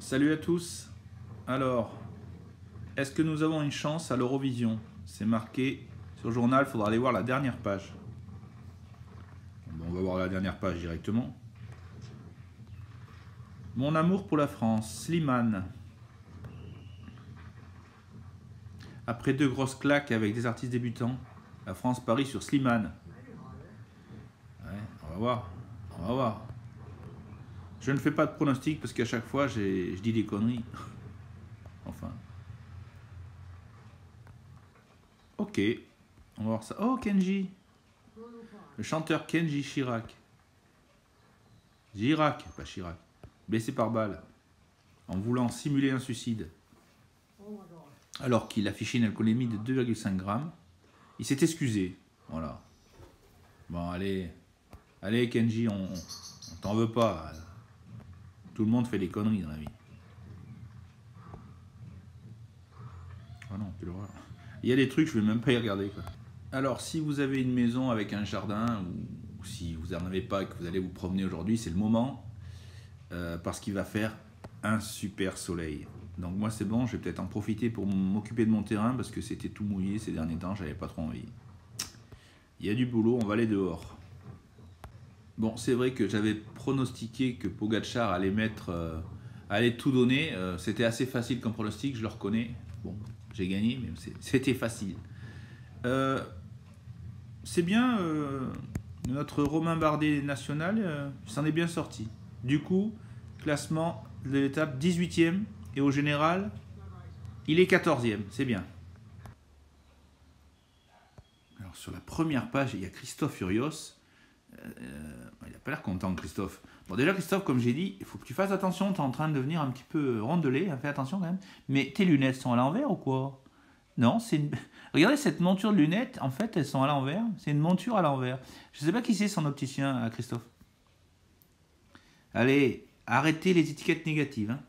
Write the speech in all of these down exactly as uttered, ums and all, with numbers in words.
Salut à tous. Alors, est-ce que nous avons une chance à l'Eurovision? C'est marqué sur le journal, il faudra aller voir la dernière page. Bon, on va voir la dernière page directement. Mon amour pour la France, Slimane. Après deux grosses claques avec des artistes débutants, la France parie sur Slimane. Ouais, on va voir. On va voir. Je ne fais pas de pronostic parce qu'à chaque fois, je dis des conneries. Enfin. Ok. On va voir ça. Oh, Kenji. Le chanteur Kenji Chirac. Chirac, pas Chirac. Blessé par balle. En voulant simuler un suicide. Alors qu'il affichait une alcoolémie de deux virgule cinq grammes. Il s'est excusé. Voilà. Bon, allez. Allez, Kenji, on, on t'en veut pas. Tout le monde fait des conneries dans la vie. Ah non, tu le vois. Il y a des trucs, je ne vais même pas y regarder, quoi. Alors, si vous avez une maison avec un jardin, ou si vous n'en avez pas et que vous allez vous promener aujourd'hui, c'est le moment, euh, parce qu'il va faire un super soleil. Donc moi, c'est bon, je vais peut-être en profiter pour m'occuper de mon terrain, parce que c'était tout mouillé ces derniers temps, j'avais pas trop envie. Il y a du boulot, on va aller dehors. Bon, c'est vrai que j'avais pronostiqué que Pogacar allait mettre, euh, allait tout donner. Euh, c'était assez facile comme pronostic, je le reconnais. Bon, j'ai gagné, mais c'était facile. Euh, c'est bien, euh, notre Romain Bardet national euh, s'en est bien sorti. Du coup, classement de l'étape dix-huitième et au général, il est quatorzième, c'est bien. Alors sur la première page, il y a Christophe Furios. Euh, il n'a pas l'air content, Christophe. Bon, déjà, Christophe, comme j'ai dit, il faut que tu fasses attention. Tu es en train de devenir un petit peu rondelé. Hein, fais attention quand même. Mais tes lunettes sont à l'envers ou quoi? Non, c'est une... Regardez cette monture de lunettes. En fait, elles sont à l'envers. C'est une monture à l'envers. Je ne sais pas qui c'est son opticien, à Christophe. Allez, arrêtez les étiquettes négatives. Hein.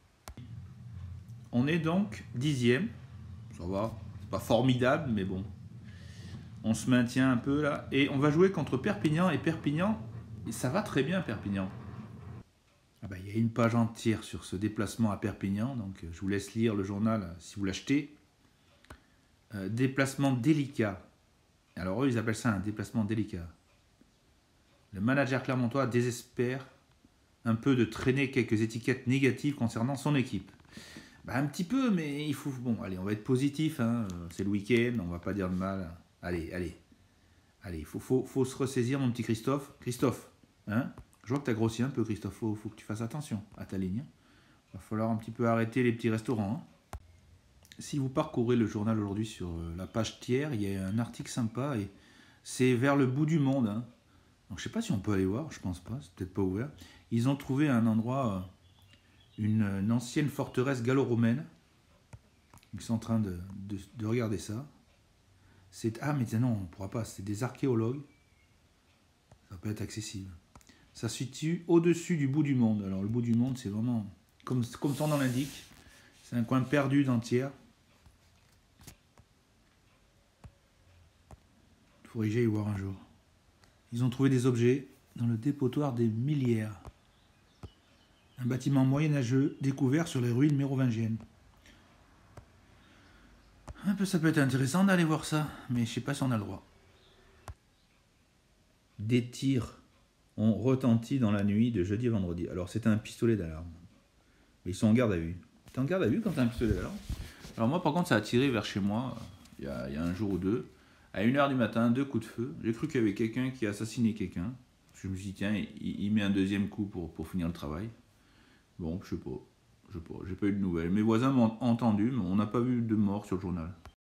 On est donc dixième. Ça va. C'est pas formidable, mais bon. On se maintient un peu là. Et on va jouer contre Perpignan. Et Perpignan, ça va très bien Perpignan. Ah bah, il y a une page entière sur ce déplacement à Perpignan. Donc je vous laisse lire le journal si vous l'achetez. Euh, déplacement délicat. Alors eux, ils appellent ça un déplacement délicat. Le manager clermontois désespère un peu de traîner quelques étiquettes négatives concernant son équipe. Bah, un petit peu, mais il faut... Bon, allez, on va être positif. Hein. C'est le week-end, on va pas dire de mal. Allez, allez. Allez, il faut, faut, faut se ressaisir, mon petit Christophe. Christophe, hein, je vois que tu as grossi un peu, Christophe. Il faut, faut que tu fasses attention à ta ligne. Il va falloir un petit peu arrêter les petits restaurants. Hein. Si vous parcourez le journal aujourd'hui sur la page tiers, il y a un article sympa et c'est vers le bout du monde. Hein. Donc, je ne sais pas si on peut aller voir, je pense pas, c'est peut-être pas ouvert. Ils ont trouvé un endroit, une, une ancienne forteresse gallo-romaine. Ils sont en train de, de, de regarder ça. Ah, mais non, on ne pourra pas, c'est des archéologues. Ça peut être accessible. Ça se situe au-dessus du bout du monde. Alors, le bout du monde, c'est vraiment, comme, comme son nom l'indique, c'est un coin perdu d'entière. Il faudrait que j'aille y voir un jour. Ils ont trouvé des objets dans le dépotoir des Millières. Un bâtiment moyenâgeux découvert sur les ruines mérovingiennes. Un peu, ça peut être intéressant d'aller voir ça, mais je ne sais pas si on a le droit. Des tirs ont retenti dans la nuit de jeudi à vendredi. Alors c'est un pistolet d'alarme. Mais ils sont en garde à vue. Tu es en garde à vue quand tu as un pistolet d'alarme? Alors moi par contre ça a tiré vers chez moi, il y a, il y a un jour ou deux, à une heure du matin, deux coups de feu. J'ai cru qu'il y avait quelqu'un qui a assassiné quelqu'un. Je me suis dit tiens, il, il met un deuxième coup pour, pour finir le travail. Bon, je sais pas. Je sais pas, j'ai pas eu de nouvelles. Mes voisins m'ont entendu, mais on n'a pas vu de mort sur le journal.